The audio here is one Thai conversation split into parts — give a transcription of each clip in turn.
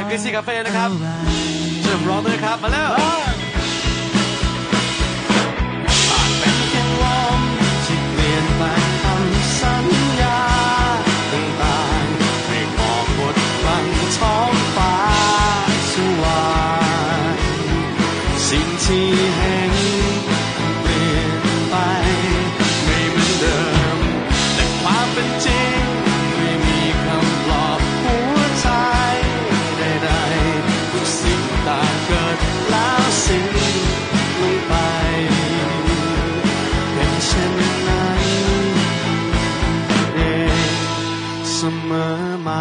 กรีซี่คาเฟ่นะครับเชิญร้องด้วยนะครับมาแล้วสิ่งที่เห็นเปลี่ยนไปไม่เหมือนเดิมแต่ความเป็นจริงไม่มีคำปลอบหัวใจใดๆทุกสิ่งต่างเกิดแล้วสิ้นลงไปเป็นเช่นนั้นเองเสมอมา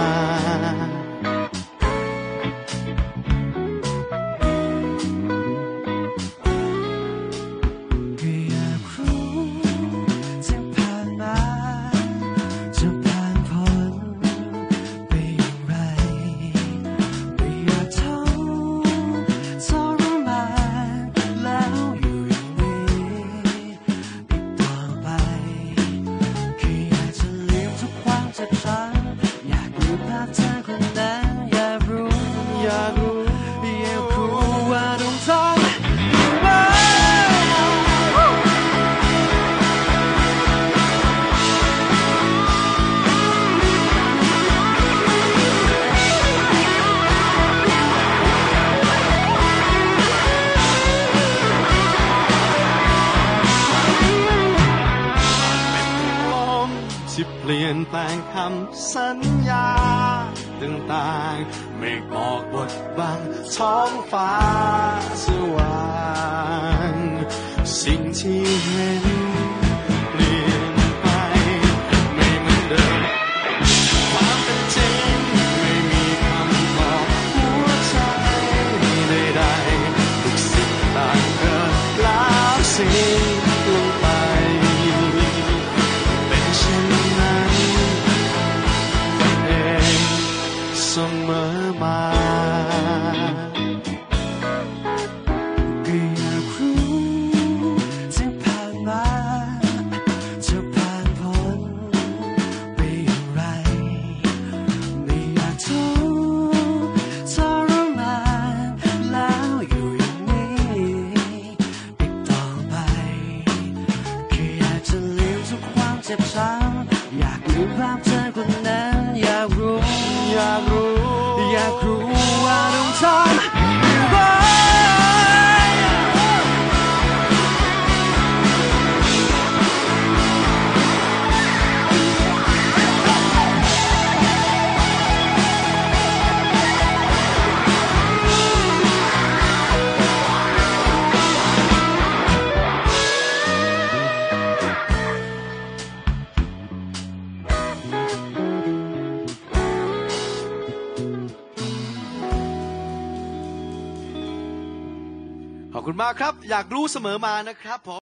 ที่เปลี่ยนแปลงคำสัญญาต่างๆไม่บอกบทบังท้องฟ้าสว่างสิ่งที่เห็นเปลี่ยนไปไม่เหมือนเดิมความเป็นจริงไม่มีคำบอกหัวใจใดๆทุกสิ่งต่างเกิดแล้วสิ้นลงไปเสมอมาก็อยากรู้ที่ผ่านมาจะผ่านพ้นไปอย่างไรไม่อยากทุกข์ทรมานแล้วอยู่อย่างนี้อีกต่อไปแค่อยากจะลืมทุกความเจ็บช้ำอยากลืมภาพเธอคนนั้นอยากรู้ว่าต้องทำอย่างไรขอบคุณมากครับอยากรู้เสมอมานะครับผม